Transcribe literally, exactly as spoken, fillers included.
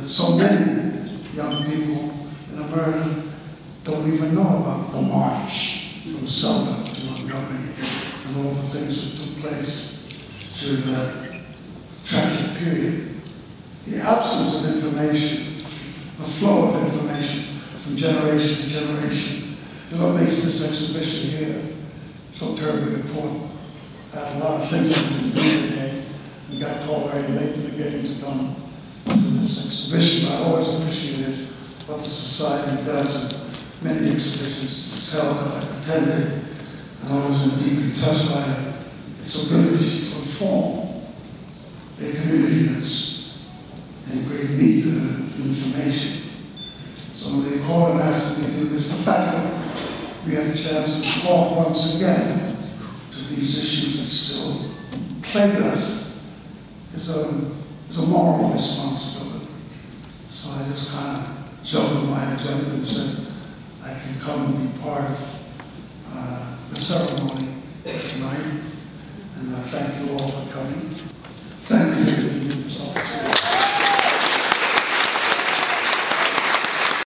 that so many young people in America don't even know about the march from Selma to Montgomery and all the things that took place during that tragic period. The absence of information, the flow of information from generation to generation, is what makes this exhibition here so terribly important. I had a lot of things I didn't do today and got called very late in the game to come to this exhibition, but I always appreciated what the Society does in many exhibitions it's held that I've attended, and I was deeply touched by its ability to inform a community that's in great need of information. So the important aspect we do this, the fact that we have a chance to talk once again to these issues that still plague us is a, is a moral responsibility. So I just kind of jumped on my agenda and said I can come and be part of uh, the ceremony